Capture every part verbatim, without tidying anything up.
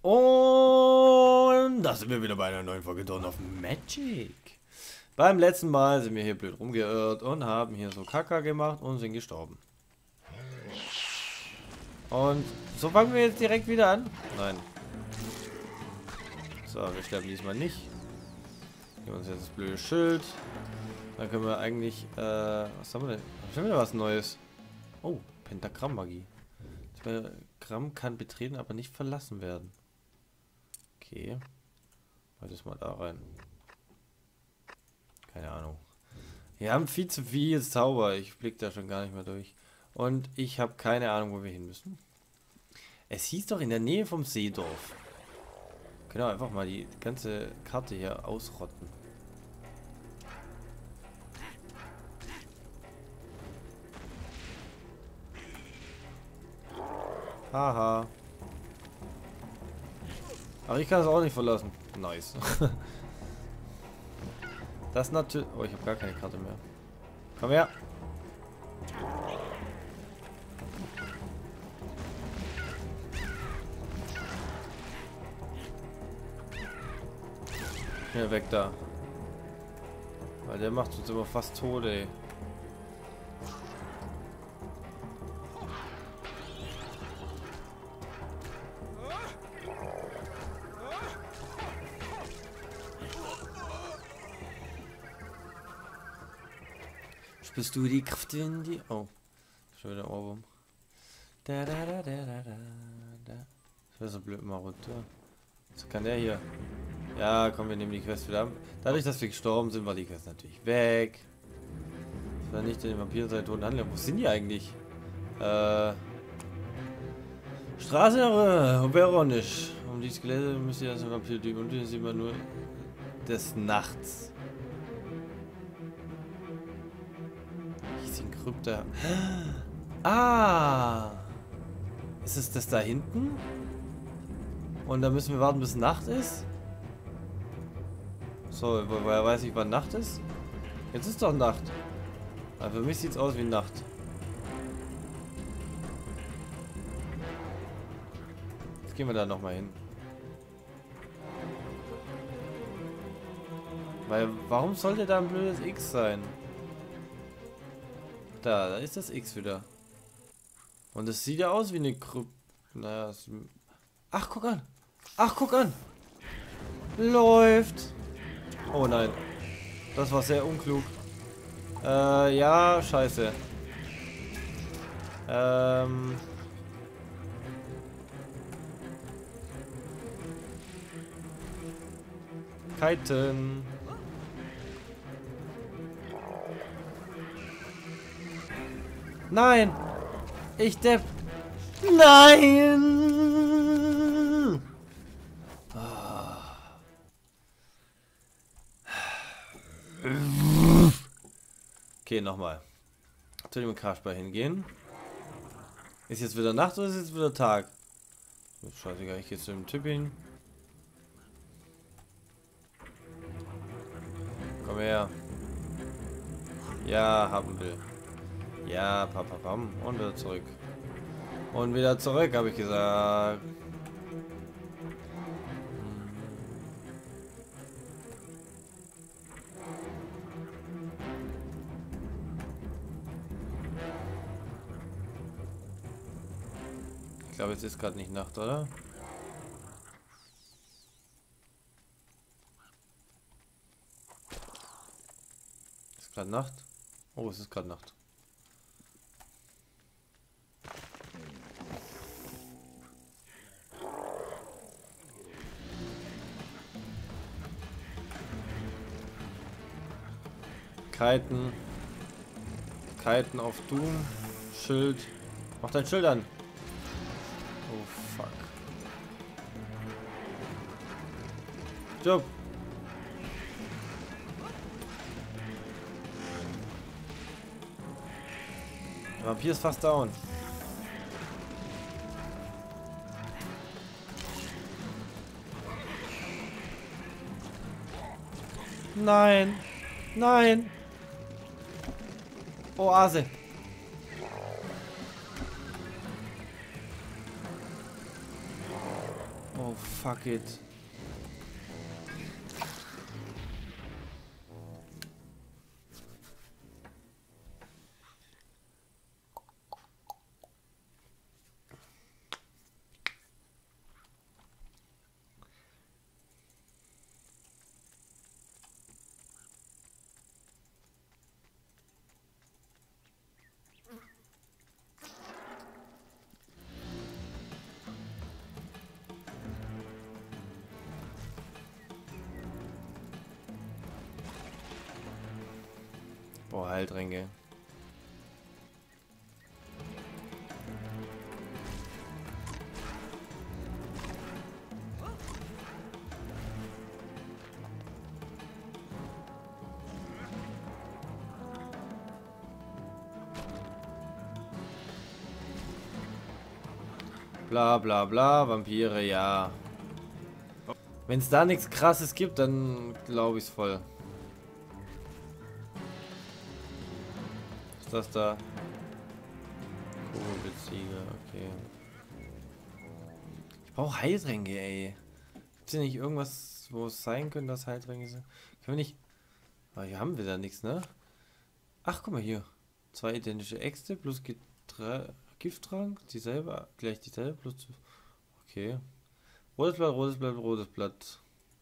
Und da sind wir wieder bei einer neuen Folge Dawn of Magic. Beim letzten Mal sind wir hier blöd rumgeirrt und haben hier so Kaka gemacht und sind gestorben. Und so fangen wir jetzt direkt wieder an. Nein. So, wir sterben diesmal nicht. Geben uns jetzt das blöde Schild. Dann können wir eigentlich, äh, was haben wir denn? Schon wieder was Neues. Oh, Pentagramm-Magie. Das Pentagramm kann betreten, aber nicht verlassen werden. Okay. Mal das mal da rein. Keine Ahnung. Wir haben viel zu viel Zauber. Ich blick da schon gar nicht mehr durch. Und ich habe keine Ahnung, wo wir hin müssen. Es hieß doch in der Nähe vom Seedorf. Können wir einfach mal die ganze Karte hier ausrotten. Haha. Aber ich kann es auch nicht verlassen. Nice. Das natürlich... Oh, ich habe gar keine Karte mehr. Komm her. Schnell weg da. Weil der macht uns immer fast tot, ey. Spürst du die Kraft in die... Oh. Schon wieder Ohrwurm. Da, da, da, da, da, da. Das wäre so blöd mal runter. Was kann der hier? Ja, komm, wir nehmen die Quest wieder ab. Dadurch, dass wir gestorben sind, war die Quest natürlich weg. Das war nicht den Vampir seit toten Handlung. Wo sind die eigentlich? Äh... Straße nach Oberonisch. Um die Skelette müsst ihr als Vampir typen. Und hier sieht man nur des Nachts. Krypta. Ah! Ist es das da hinten? Und da müssen wir warten, bis Nacht ist? So, wo, woher weiß ich, wann Nacht ist? Jetzt ist doch Nacht. Aber für mich sieht es aus wie Nacht. Jetzt gehen wir da nochmal hin. Weil, warum sollte da ein blödes X sein? Da, da ist das X wieder. Und es sieht ja aus wie eine Krypta. Naja, es... Ach, guck an. Ach, guck an. Läuft. Oh nein. Das war sehr unklug. Äh, ja, scheiße. Ähm... Kiten. Nein! Ich depp! Nein! Okay, nochmal. Zu dem Kraftball hingehen. Ist jetzt wieder Nacht oder ist jetzt wieder Tag? Scheißegal, ich gehe zu dem Typ hin. Komm her. Ja, haben will. Ja, papa, pam. Und wieder zurück. Und wieder zurück, habe ich gesagt. Ich glaube, jetzt ist gerade nicht Nacht, oder? Ist gerade Nacht? Oh, es ist gerade Nacht. Kiten. Kiten auf Doom. Schild. Mach dein Schild an. Oh fuck. Job. Der Vampir ist fast down. Nein. Nein. Oase. Oh Fuck it. Boah, Heiltränke. Bla bla bla, Vampire, ja. Wenn es da nichts Krasses gibt, dann glaube ich es voll. Ist das da? Kugelbezieher, okay. Ich brauche Heiltränke, ey. Gibt es hier nicht irgendwas, wo es sein könnte, dass Heiltränke sind? Können wir nicht... Ah, hier haben wir da nichts, ne? Ach, guck mal hier. Zwei identische Äxte plus Getra Gifttrank. Dieselbe, gleich dieselbe plus... Okay. Rotes Blatt, rotes Blatt, rotes Blatt.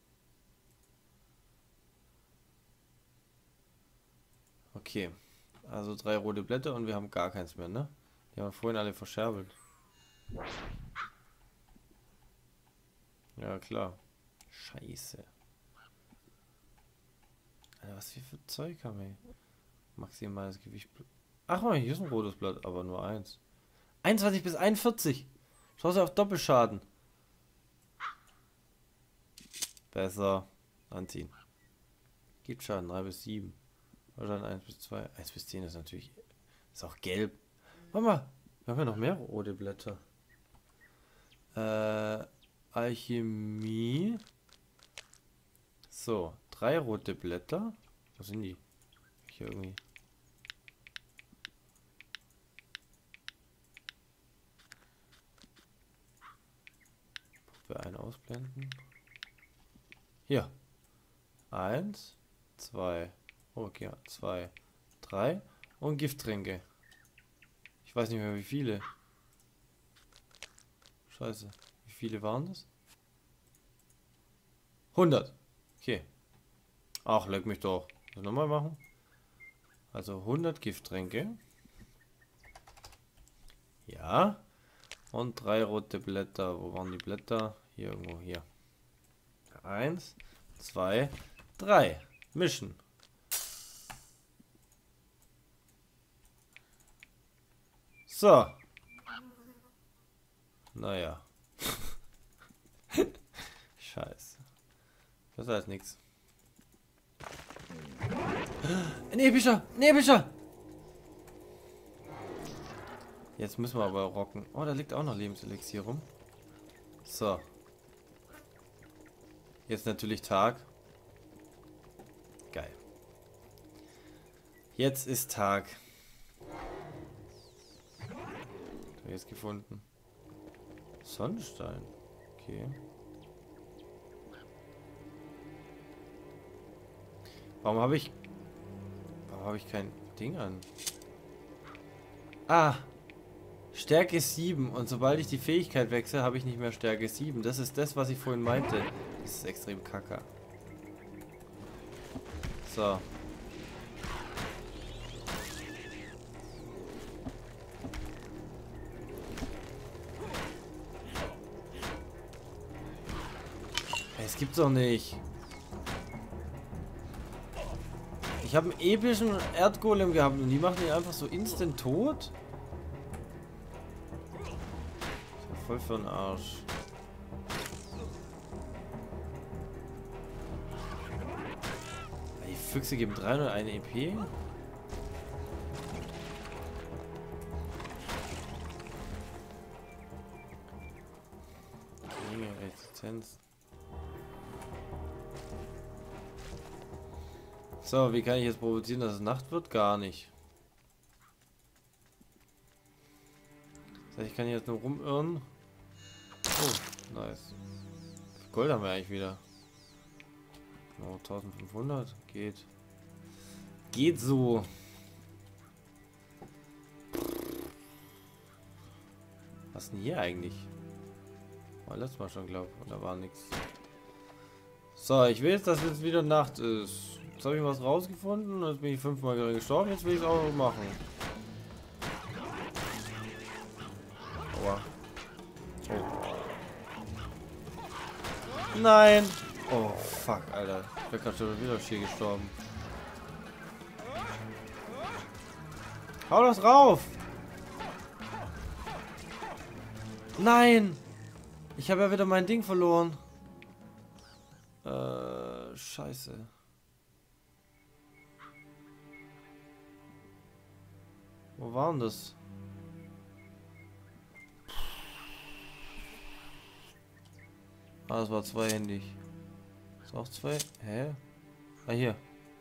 Okay. Also drei rote Blätter und wir haben gar keins mehr, ne? Die haben wir vorhin alle verscherbelt. Ja, klar. Scheiße. Alter, was wir für Zeug haben wir? Maximales Gewicht. Ach mal, hier ist ein rotes Blatt, aber nur eins. einundzwanzig bis einundvierzig. Schau auf Doppelschaden. Besser. Anziehen. Gibt Schaden drei bis sieben. Schaden eins bis zwei. eins bis zehn ist natürlich... Ist auch gelb. Warte mal. Wir haben ja noch mehr rote Blätter. Äh... Alchemie. So. Drei rote Blätter. Wo sind die? Hier irgendwie. Puppe ein ausblenden. Hier. Eins, zwei. Okay, zwei, drei. Und Gifttränke. Ich weiß nicht mehr wie viele. Scheiße. Wie viele waren das? hundert. Okay. Ach, leck mich doch. Also nochmal machen. Also hundert Gifttränke. Ja. Und drei rote Blätter. Wo waren die Blätter? Hier irgendwo, hier. Eins, zwei, drei. Mischen. So. Naja. Scheiße. Das heißt nichts. Ein epischer! Ein epischer! Jetzt müssen wir aber rocken. Oh, da liegt auch noch Lebenselixier rum. So. Jetzt natürlich Tag. Geil. Jetzt ist Tag. Jetzt gefunden. Sonnenstein. Okay. Warum habe ich... Warum habe ich kein Ding an? Ah! Stärke sieben. Und sobald ich die Fähigkeit wechsle, habe ich nicht mehr Stärke sieben. Das ist das, was ich vorhin meinte. Das ist extrem kacke. So. Es gibt's doch nicht. Ich habe einen epischen Erdgolem gehabt und die machen ihn einfach so instant tot. Ich bin voll für den Arsch. Die Füchse geben dreihunderteins E P. Geringe Resistenz. So, wie kann ich jetzt provozieren, dass es Nacht wird? Gar nicht. Das heißt, ich kann jetzt nur rumirren. Oh, nice. Gold haben wir eigentlich wieder. Oh, eintausendfünfhundert. Geht. Geht so. Was ist denn hier eigentlich? War letztes Mal schon, glaube ich. Da war nichts. So, ich will jetzt, dass jetzt wieder Nacht ist. Jetzt habe ich was rausgefunden. Jetzt bin ich fünfmal gestorben. Jetzt will ich es auch noch machen. Aua. Oh. Nein! Oh, fuck, Alter. Ich bin gerade schon wieder hier gestorben. Hau das rauf! Nein! Ich habe ja wieder mein Ding verloren. Äh, scheiße. Wo war denn das? Ah, das war zweihändig. Ist auch zwei? Hä? Ah, hier.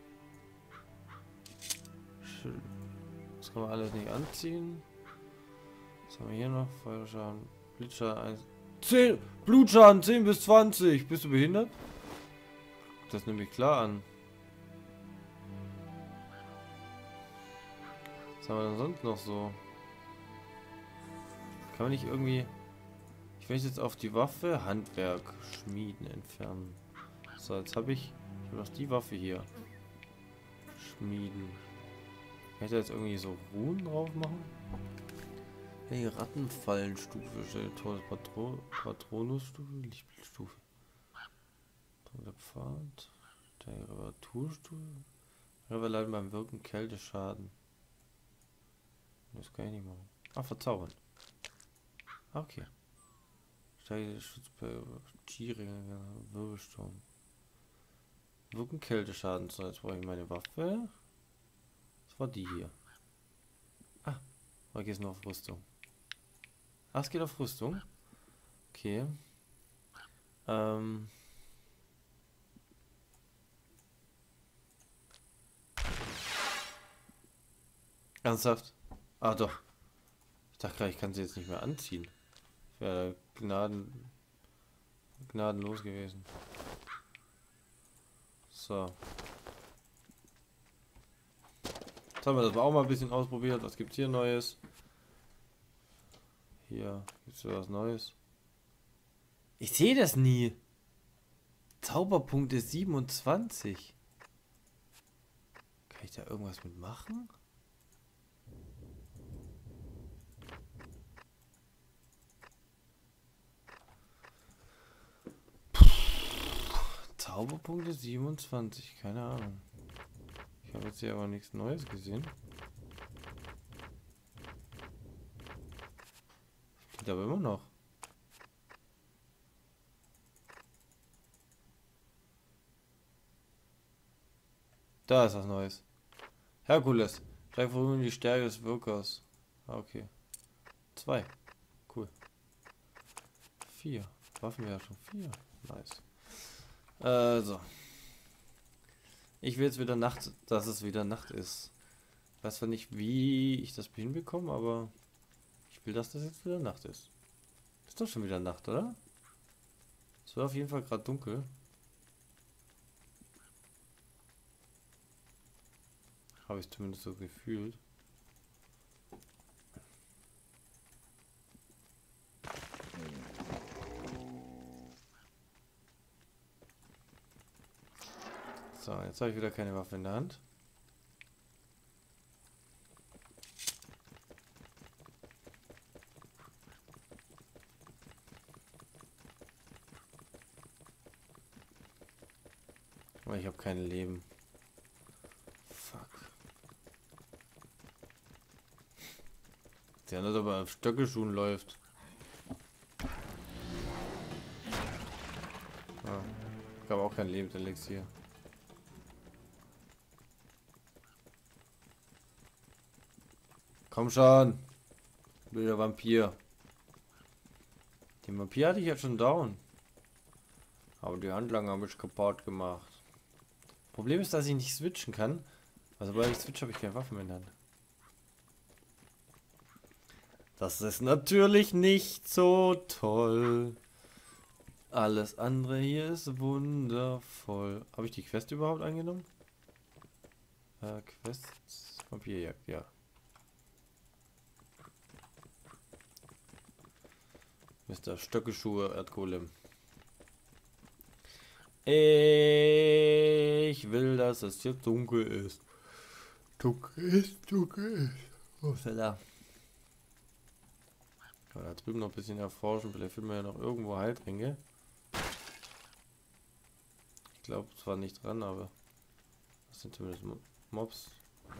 Schön. Das kann man alles nicht anziehen. Was haben wir hier noch? Feuerschaden. Blitzschaden eins. zehn! Blutschaden zehn bis zwanzig! Bist du behindert? Das nehme ich klar an. Was haben wir denn sonst noch so? Kann man nicht irgendwie... Ich will jetzt auf die Waffe Handwerk Schmieden entfernen. So, jetzt habe ich, ich hab noch die Waffe hier. Schmieden. Kann ich da jetzt irgendwie so Runen drauf machen? Hey, Rattenfallenstufe, Todespatron, Patronusstufe, Lichtbildstufe. Der Pfad. Der Reparaturstufe. Reverleiten beim Wirken Kälteschaden. Das kann ich nicht machen. Ah, verzaubern. Okay. Steigende Schutz bei Tiere, Wirbelsturm. Wirken Kälteschaden. So, jetzt brauche ich meine Waffe. Das war die hier. Ah, da geht es nur auf Rüstung. Ah, es geht auf Rüstung. Okay. Ähm. Ernsthaft? Ah, doch. Ich dachte gerade, ich kann sie jetzt nicht mehr anziehen. Wäre Gnaden, gnadenlos gewesen. So. Jetzt haben wir das auch mal ein bisschen ausprobiert. Was gibt's hier Neues? Hier gibt's was Neues. Ich sehe das nie. Zauberpunkte siebenundzwanzig. Kann ich da irgendwas mit machen? Zauberpunkte siebenundzwanzig, keine Ahnung. Ich habe jetzt hier aber nichts Neues gesehen. Geht aber immer noch. Da ist was Neues. Herkules. Gleich vorüber die Stärke des Wirkers. Ah, okay. Zwei. Cool. Vier. Waffen wir ja schon vier. Nice. Also. Ich will jetzt wieder Nacht, dass es wieder Nacht ist. Ich weiß zwar nicht, wie ich das hinbekomme, aber ich will, dass das jetzt wieder Nacht ist. Ist doch schon wieder Nacht, oder? Es wird auf jeden Fall gerade dunkel. Habe ich zumindest so gefühlt. So, jetzt habe ich wieder keine Waffe in der Hand. Aber ich habe kein Leben. Fuck. Der nicht aber auf Stöckelschuhen läuft. Ah, ich habe auch kein Lebenselixier. Komm schon. Blöder Vampir. Den Vampir hatte ich jetzt schon down. Aber die Handlanger habe ich kaputt gemacht. Problem ist, dass ich nicht switchen kann. Also weil ich switch, habe ich keine Waffen mehr in der Hand. Das ist natürlich nicht so toll. Alles andere hier ist wundervoll. Habe ich die Quest überhaupt angenommen? Äh, Quests, Vampirjagd, ja. Mister Stöckeschuhe, Erdgolem. Ich will, dass es jetzt dunkel ist. Dunkel ist, dunkel ist. Wo ist er da? Kann da drüben noch ein bisschen erforschen. Vielleicht finden wir ja noch irgendwo Heiltränke. Ich glaube zwar nicht dran, aber das sind zumindest Mobs.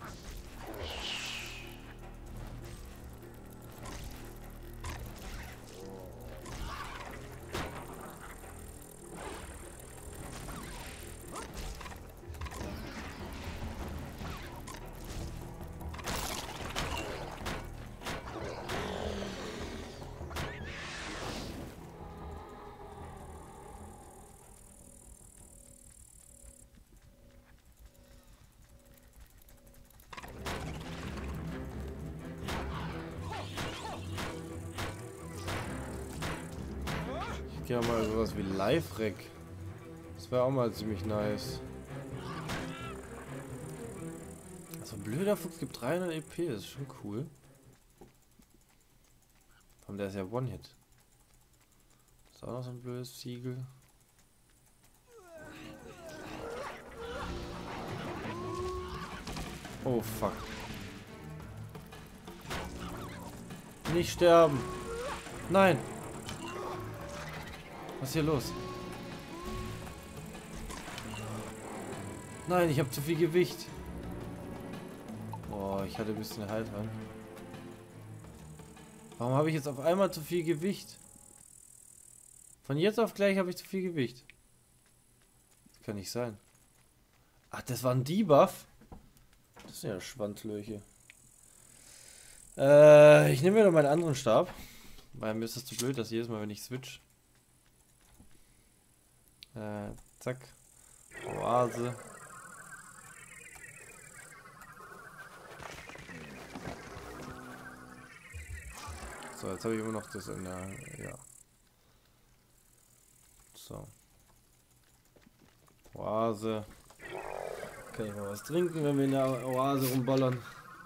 Ja, mal sowas wie Live-Rec. Das wäre auch mal ziemlich nice. Also ein blöder Fuchs gibt dreihundert E P, das ist schon cool. Und der ist ja One-Hit. Das ist auch noch so ein blödes Siegel. Oh fuck. Nicht sterben. Nein. Was ist hier los? Nein, ich habe zu viel Gewicht. Boah, ich hatte ein bisschen Halt dran. Warum habe ich jetzt auf einmal zu viel Gewicht? Von jetzt auf gleich habe ich zu viel Gewicht. Das kann nicht sein. Ach, das war ein Debuff? Das sind ja Schwandlöche. Äh, ich nehme mir doch meinen anderen Stab. Weil mir ist das zu blöd, dass jedes Mal, wenn ich switch. Äh, zack. Oase. So, jetzt habe ich immer noch das in der... Ja. So. Oase. Kann ich mal was trinken, wenn wir in der Oase rumballern.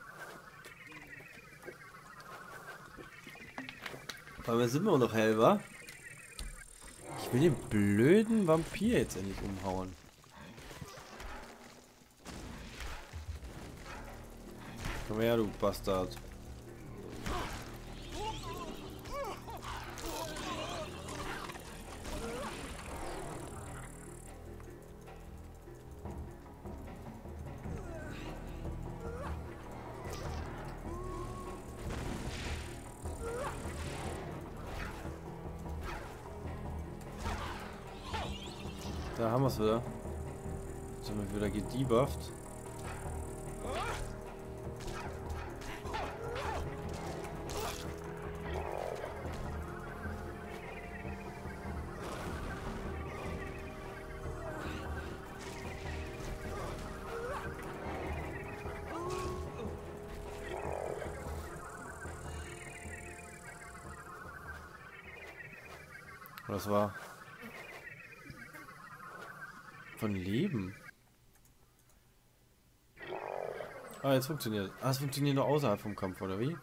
Aber wir sind immer noch hell, wa? Ich will den blöden Vampir jetzt endlich umhauen. Komm her, du Bastard. Da haben wir es wieder. Sind wir wieder gedebufft. Das war von Leben. Ah, jetzt funktioniert. Ah, es funktioniert nur außerhalb vom Kampf, oder wie?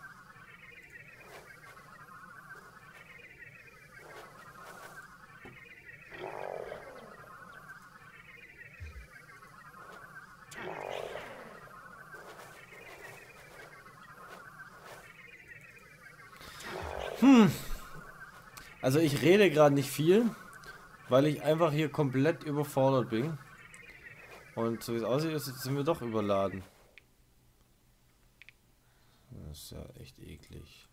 Hm. Also ich rede gerade nicht viel, weil ich einfach hier komplett überfordert bin. Und so wie es aussieht, ist, sind wir doch überladen. Das ist ja echt eklig.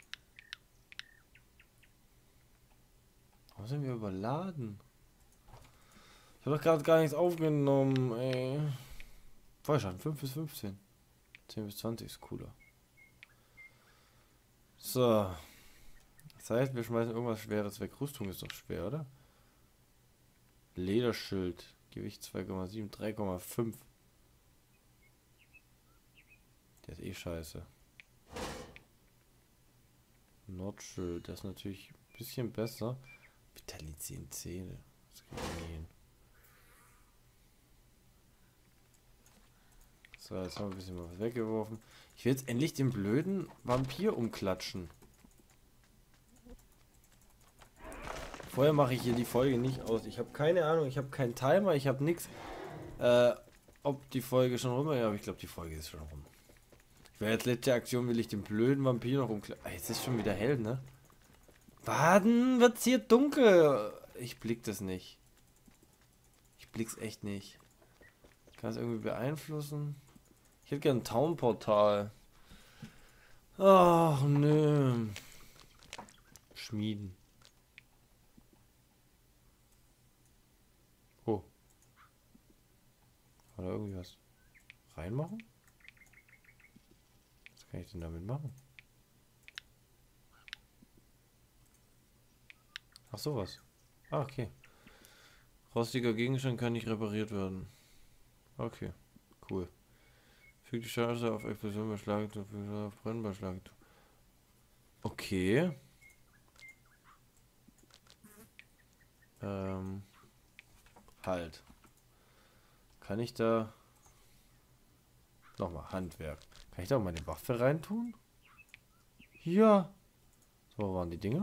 Warum sind wir überladen? Ich habe doch gerade gar nichts aufgenommen, ey. Feuerschaden, fünf bis fünfzehn. zehn bis zwanzig ist cooler. So. Das heißt, wir schmeißen irgendwas Schweres weg. Rüstung ist doch schwer, oder? Lederschild. Gewicht zwei Komma sieben, drei Komma fünf. Der ist eh scheiße. Nordschild, das ist natürlich ein bisschen besser. Vitalizin Zähne. Das geht ja nie hin. So, jetzt haben wir ein bisschen was weggeworfen. Ich will jetzt endlich den blöden Vampir umklatschen. Vorher mache ich hier die Folge nicht aus. Ich habe keine Ahnung, ich habe keinen Timer, ich habe nichts. Äh, ob die Folge schon rum ist, ja, aber ich glaube, die Folge ist schon rum. Ich werde jetzt letzte Aktion, will ich den blöden Vampir noch umklatschen. Ah, jetzt ist schon wieder hell, ne? Warten, wird's hier dunkel. Ich blick das nicht. Ich blick's echt nicht. Kann es irgendwie beeinflussen? Ich hätte gern ein Town-Portal. Ach, nö. Schmieden. Oh. Kann da irgendwie was reinmachen? Was kann ich denn damit machen? Ach, sowas. Ah, okay. Rostiger Gegenstand kann nicht repariert werden. Okay, cool. Fügt die Chance auf Explosion bei Schlagetuch, auf Brennen bei Schlagetuch. Okay. Ähm. Halt. Kann ich da... Nochmal, Handwerk. Kann ich da mal die Waffe reintun? Ja. So, wo waren die Dinger?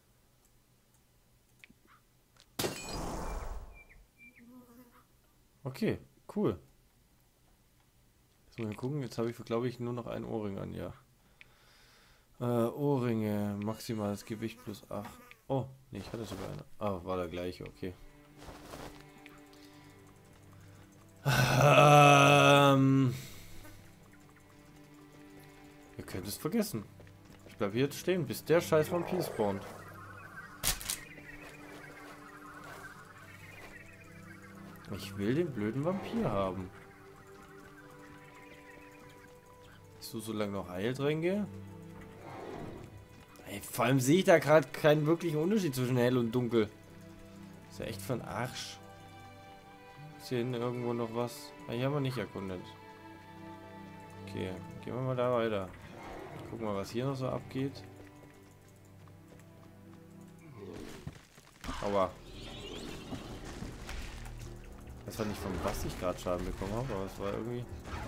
Okay, cool. Jetzt mal gucken, jetzt habe ich, glaube ich, nur noch einen Ohrring an, ja. Äh, Ohrringe, maximales Gewicht plus acht. Oh, nee, ich hatte sogar eine. Ah, war der gleiche, okay. Ähm, ihr könnt es vergessen. Ich bleibe hier jetzt stehen, bis der scheiß Vampir spawnt. Ich will den blöden Vampir haben. Ich so, so lange noch Heil reingehe. Ey, vor allem sehe ich da gerade keinen wirklichen Unterschied zwischen hell und dunkel. Ist ja echt für ein Arsch. Ist hier hinten irgendwo noch was? Ah, hier haben wir nicht erkundet. Okay, gehen wir mal da weiter. Gucken wir, was hier noch so abgeht. Aua. Ich weiß zwar nicht, von was ich gerade Schaden bekommen habe, aber es war irgendwie...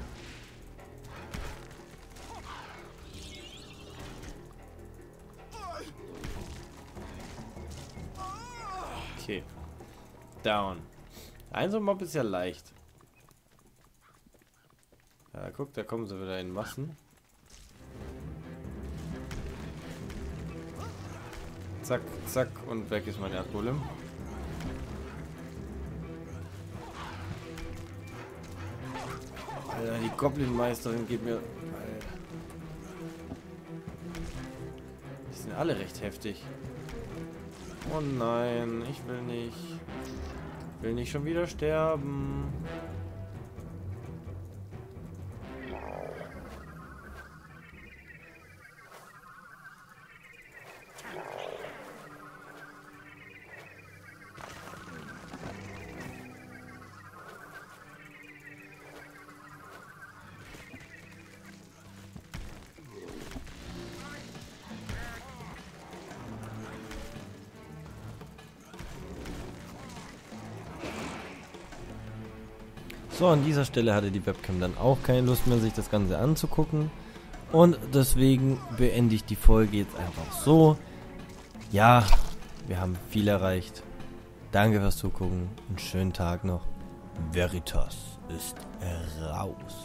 Okay. Down. Ein so ein Mob ist ja leicht. Ja, guck, da kommen sie wieder in Massen. Zack, zack und weg ist mein Erdgolem. Alter, die Goblin-Meisterin geht mir... Alter. Die sind alle recht heftig. Oh nein, ich will nicht. Ich will nicht schon wieder sterben. So, an dieser Stelle hatte die Webcam dann auch keine Lust mehr, sich das Ganze anzugucken. Und deswegen beende ich die Folge jetzt einfach so. Ja, wir haben viel erreicht. Danke fürs Zugucken. Einen schönen Tag noch. Veritas ist raus.